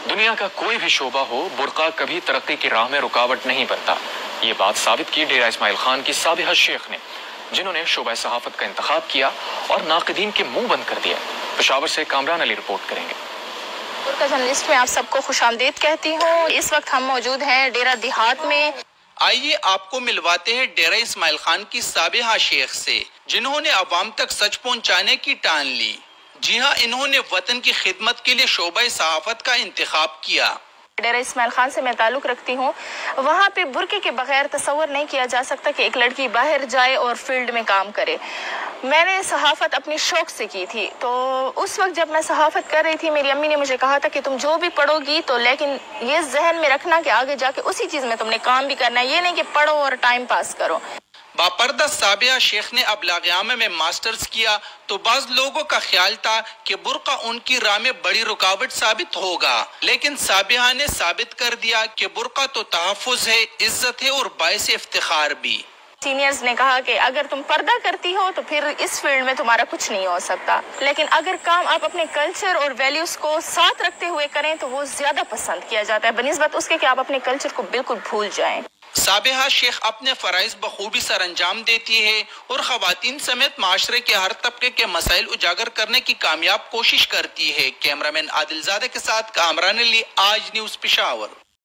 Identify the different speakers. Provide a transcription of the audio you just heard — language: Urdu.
Speaker 1: دنیا کا کوئی بھی شعبہ ہو، برقع کبھی ترقی کی راہ میں رکاوٹ نہیں بنتا۔ یہ بات ثابت کی ڈیرہ اسماعیل خان کی سابحہ شیخ نے، جنہوں نے شعبہ صحافت کا انتخاب کیا اور ناقدین کے منہ بند کر دیا۔ پشاور سے کامران علی رپورٹ کریں گے۔
Speaker 2: برقع جرنلسٹ میں آپ سب کو خوش آمدید کہتی ہوں۔ اس وقت ہم موجود ہیں ڈیرہ دیہات میں۔
Speaker 3: آئیے آپ کو ملواتے ہیں ڈیرہ اسماعیل خان کی سابحہ شیخ سے، جنہوں نے عوام تک سچ پہنچانے کی ٹان لی۔ جی ہاں، انہوں نے وطن کی خدمت کے لیے شعبہ صحافت کا انتخاب کیا۔
Speaker 2: ڈیرہ اسماعیل خان سے میں تعلق رکھتی ہوں۔ وہاں پہ برقعے کے بغیر تصور نہیں کیا جا سکتا کہ ایک لڑکی باہر جائے اور فیلڈ میں کام کرے۔ میں نے صحافت اپنی شوق سے کی تھی، تو اس وقت جب میں صحافت کر رہی تھی میری امی نے مجھے کہا تھا کہ تم جو بھی پڑھو گی تو لیکن یہ ذہن میں رکھنا کہ آگے جا کے اسی چیز میں تم نے کام بھی کرنا ہے، یہ نہیں کہ پڑھو اور ٹائم پاس کرو۔
Speaker 3: باپردہ سابحہ شیخ نے ابلاغ عامہ میں ماسٹرز کیا تو بعض لوگوں کا خیال تھا کہ برقع ان کی راہ میں بڑی رکاوٹ ثابت ہوگا، لیکن سابحہ نے ثابت کر دیا کہ برقع تو تحفظ ہے، عزت ہے اور باعث افتخار بھی۔
Speaker 2: سینئرز نے کہا کہ اگر تم پردہ کرتی ہو تو پھر اس فیلڈ میں تمہارا کچھ نہیں ہو سکتا، لیکن اگر کام آپ اپنے کلچر اور ویلیوز کو ساتھ رکھتے ہوئے کریں تو وہ زیادہ پسند کیا جاتا ہے بنسبت اس کے کہ آپ اپنے کلچر کو بالکل بھول جائیں۔
Speaker 3: سابحہ شیخ اپنے فرائض بخوبی سر انجام دیتی ہے اور خواتین سمیت معاشرے کے ہر طبقے کے مسائل اجاگر کرنے کی کامیاب کوشش کرتی ہے۔ کیمرہ مین عادل زادہ کے ساتھ کامران علی، آج نیوز پشاور۔